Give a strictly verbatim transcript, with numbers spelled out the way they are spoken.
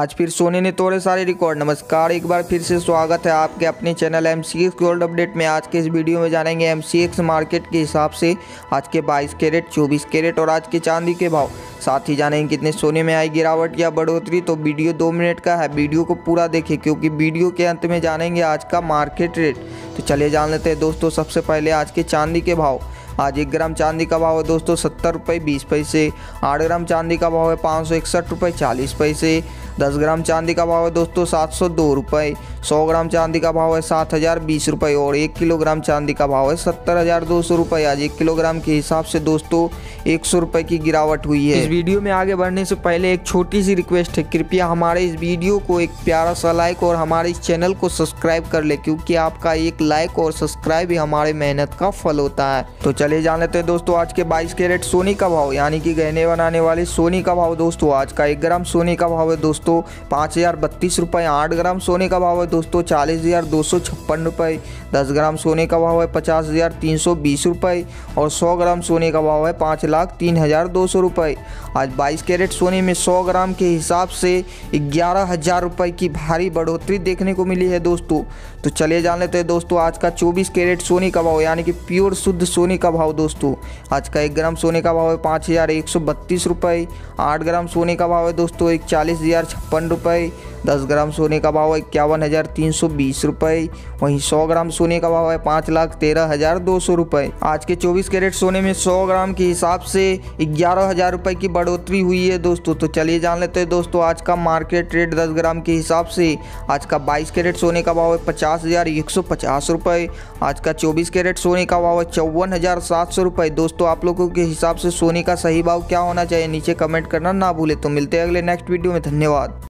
आज फिर सोने ने तोड़े सारे रिकॉर्ड। नमस्कार, एक बार फिर से स्वागत है आपके अपने चैनल एमसीएक्स गोल्ड अपडेट में। आज के इस वीडियो में जानेंगे एमसीएक्स मार्केट के हिसाब से आज के बाईस कैरेट, चौबीस कैरेट और आज के चांदी के भाव। साथ ही जानेंगे कितने सोने में आई गिरावट या बढ़ोतरी। तो वीडियो दो मिनट का है, वीडियो को पूरा देखें क्योंकि वीडियो के अंत में जानेंगे आज का मार्केट रेट। तो चलिए जान लेते हैं दोस्तों। सबसे पहले आज के चांदी के भाव। आज एक ग्राम चांदी का भाव है दोस्तों सत्तर रुपये बीस पैसे। आठ ग्राम चांदी का भाव है पाँच सौ इकसठ रुपये चालीस पैसे। दस ग्राम चांदी का भाव है दोस्तों सात सौ दो रुपये। सौ ग्राम चांदी का भाव है सात हज़ार बीस रुपये और एक किलोग्राम चांदी का भाव है सत्तर हज़ार दो सौ रुपये। आज एक किलोग्राम के हिसाब से दोस्तों एक सौ रुपये की गिरावट हुई है। इस वीडियो में आगे बढ़ने से पहले एक छोटी सी रिक्वेस्ट है, कृपया हमारे इस वीडियो को एक प्यारा सा लाइक और हमारे इस चैनल को सब्सक्राइब कर ले क्योंकि आपका एक लाइक और सब्सक्राइब ही हमारे मेहनत का फल होता है। तो चलिए जान लेते हैं दोस्तों आज के बाईस कैरेट सोने का भाव यानी कि गहने बनाने वाले सोने का भाव। दोस्तों आज का एक ग्राम सोने का भाव है दोस्तों पाँच हज़ार बत्तीस रुपये। आठ ग्राम सोने का भाव है दोस्तों चालीस हज़ार दो सौ छप्पन रुपये। दस ग्राम सोने का भाव है पचास हज़ार तीन सौ बीस रुपये और सौ ग्राम सोने का भाव है पाँच लाख तीन हज़ार दो सौ रुपये। आज बाईस कैरेट सोने में सौ ग्राम के हिसाब से ग्यारह हज़ार रुपये की भारी बढ़ोतरी देखने को मिली है दोस्तों। तो चलिए जान लेते हैं दोस्तों आज का चौबीस कैरेट सोने का भाव यानी कि प्योर शुद्ध सोने का भाव। दोस्तों आज का एक ग्राम सोने का भाव है पाँच हज़ार एक सौ बत्तीस रुपये। आठ ग्राम सोने का भाव है दोस्तों इकतालीस हज़ार छप्पन रुपये। दस ग्राम सोने का भाव है इक्यावन हज़ार तीन सौ बीस रुपये। वहीं सौ ग्राम सोने का भाव है पाँच लाख तेरह हज़ार दो सौ रुपये। आज के चौबीस कैरेट सोने में सौ ग्राम के हिसाब से ग्यारह हज़ार रुपये की बढ़ोतरी हुई है दोस्तों। तो चलिए जान लेते हैं दोस्तों आज का मार्केट रेट दस ग्राम के हिसाब से। आज का बाईस कैरेट सोने का भाव है पचास हज़ार एक सौ पचास रुपये। आज का चौबीस कैरेट सोने का भाव है चौवन हज़ार सात सौ रुपये। दोस्तों आप लोगों के हिसाब से सोने का सही भाव क्या होना चाहिए नीचे कमेंट करना ना भूले। तो मिलते हैं अगले नेक्स्ट वीडियो में। धन्यवाद।